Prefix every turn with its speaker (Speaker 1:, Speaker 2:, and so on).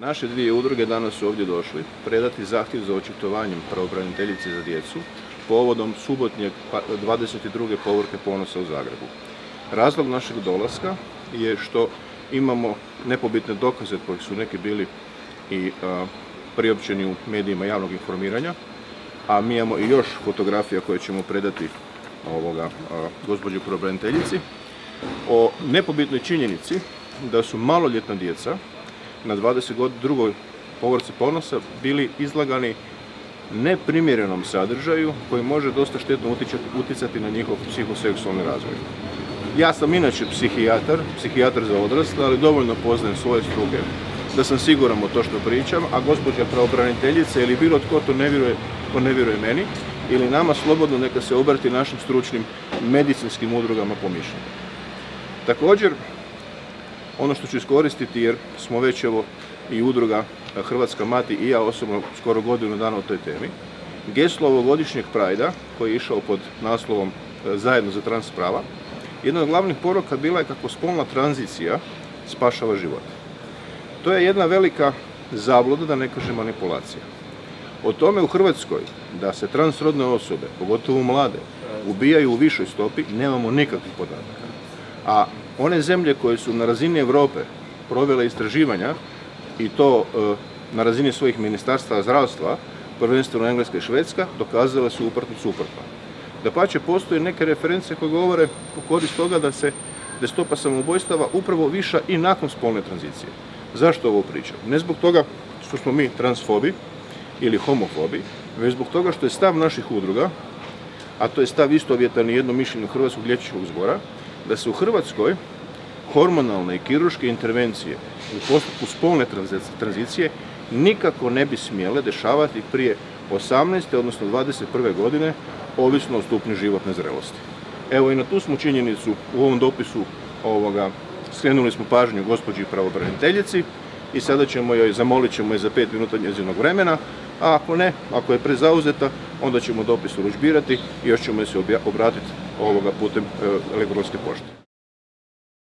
Speaker 1: Naše dvije udruge danas su ovdje došli predati zahtjev za očitovanjem pravobraniteljice za djecu povodom subotnjeg 22. povorke Ponosa u Zagrebu. Razlog našeg dolaska je što imamo nepobitne dokaze koji su neki bili i priopćeni u medijima javnog informiranja, a mi imamo i još fotografija koje ćemo predati gospođi pravobraniteljici o nepobitnoj činjenici da su maloljetna djeca na 22. povorci Ponosa bili izlagani neprimjerenom sadržaju koji može dosta štetno utjecati na njihov psihoseksualni razvoj. Ja sam inače psihijatar za odrasle, ali dovoljno poznajem svoje struke da sam siguran u to što pričam, a gospođa pravobraniteljica ili bilo tko to ne vjeruje meni ili nama, slobodno neka se obrati našim stručnim medicinskim udrugama po mišljenju. Također, ono što ću iskoristiti, jer smo već i udruga Hrvatska mati i ja osobno skoro godinu dana o toj temi, geslo ovogodišnjeg Prajda koji je išao pod naslovom Zajedno za trans prava, jedna od glavnih poruka bila je kako spolna tranzicija spašava život. To je jedna velika zabluda, da ne kažem manipulacija. O tome u Hrvatskoj da se transrodne osobe, pogotovo mlade, ubijaju u višoj stopi, nemamo nikakvih podataka. A one zemlje koje su na razini Europe provele istraživanja, i to na razini svojih ministarstva zdravstva, prvenstveno Engleska i Švedska, dokazale su suprotno. Dapače, postoje neke reference koje govore u korist toga da je stopa samoubojstava upravo viša i nakon spolne tranzicije. Zašto ovo pričam? Ne zbog toga što smo mi transfobi ili homofobi, već zbog toga što je stav naših udruga, a to je stav istovjetan i jedno mišljenje Hrvatskog liječničkog zbora, da se u Hrvatskoj hormonalne i kirurške intervencije u postupku spolne tranzicije nikako ne bi smjele dešavati prije 18. odnosno 21. godine, ovisno o stupnju životne zrelosti. Evo, i na tu smo činjenicu u ovom dopisu skrenuli smo pažnju gospođi pravobraniteljici i sada zamolit ćemo je za 5 minuta njezinog vremena, a ako ne, ako je prezauzeta, onda ćemo dopis urudžbirati i još ćemo se obratiti putem elektronske pošte.